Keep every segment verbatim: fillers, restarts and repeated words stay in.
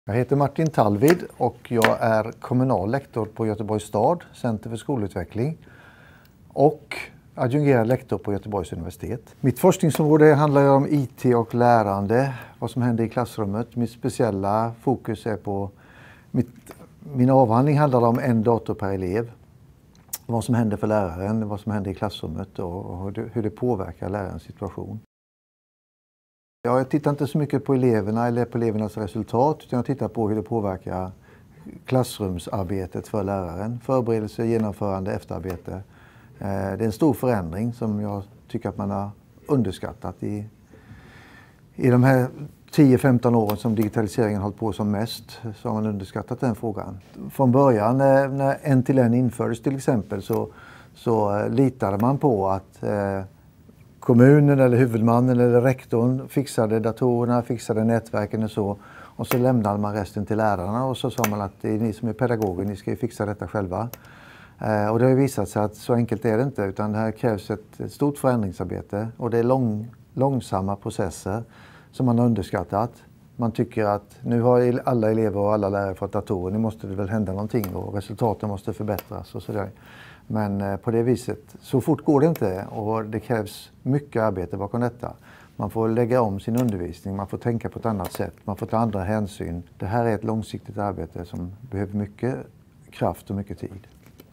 Jag heter Martin Tallvid och jag är kommunal lektor på Göteborgs stad, Center för skolutveckling, och adjungerad lektor på Göteborgs universitet. Mitt forskningsområde handlar om I T och lärande, vad som händer i klassrummet. Mitt speciella fokus är på, mitt, min avhandling handlar om en dator per elev. Vad som händer för läraren, vad som händer i klassrummet och hur det, hur det påverkar lärarens situation. Jag tittar inte så mycket på eleverna eller på elevernas resultat, utan jag tittar på hur det påverkar klassrumsarbetet för läraren. Förberedelse, genomförande, efterarbete. Det är en stor förändring som jag tycker att man har underskattat i, i de här tio femton åren som digitaliseringen har hållit på som mest, så har man underskattat den frågan. Från början när, när en till en infördes till exempel så, så litade man på att eh, kommunen eller huvudmannen eller rektorn fixade datorerna, fixade nätverken och så. Och så lämnade man resten till lärarna och så sa man att det är ni som är pedagoger, ni ska ju fixa detta själva. Eh, och det har ju visat sig att så enkelt är det inte, utan det här krävs ett, ett stort förändringsarbete och det är lång, långsamma processer som man har underskattat. Man tycker att nu har alla elever och alla lärare fått datorer, nu måste det väl hända någonting och resultaten måste förbättras och sådär. Men på det viset, så fort går det inte och det krävs mycket arbete bakom detta. Man får lägga om sin undervisning, man får tänka på ett annat sätt, man får ta andra hänsyn. Det här är ett långsiktigt arbete som behöver mycket kraft och mycket tid.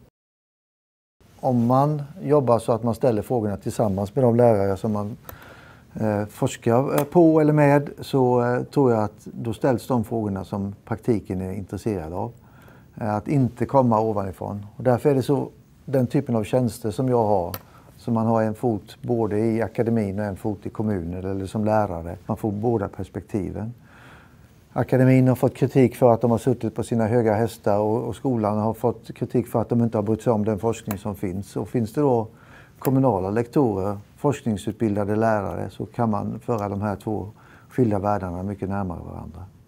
Om man jobbar så att man ställer frågorna tillsammans med de lärare som man eh, forskar på eller med, så eh, tror jag att då ställs de frågorna som praktiken är intresserad av. Eh, att inte komma ovanifrån. Och därför är det så den typen av tjänster som jag har, som man har en fot både i akademin och en fot i kommunen eller som lärare. Man får båda perspektiven. Akademin har fått kritik för att de har suttit på sina höga hästar och, och skolan har fått kritik för att de inte har brytt sig om den forskning som finns. Och finns det då kommunala lektorer, forskningsutbildade lärare, så kan man föra de här två skilda världarna mycket närmare varandra.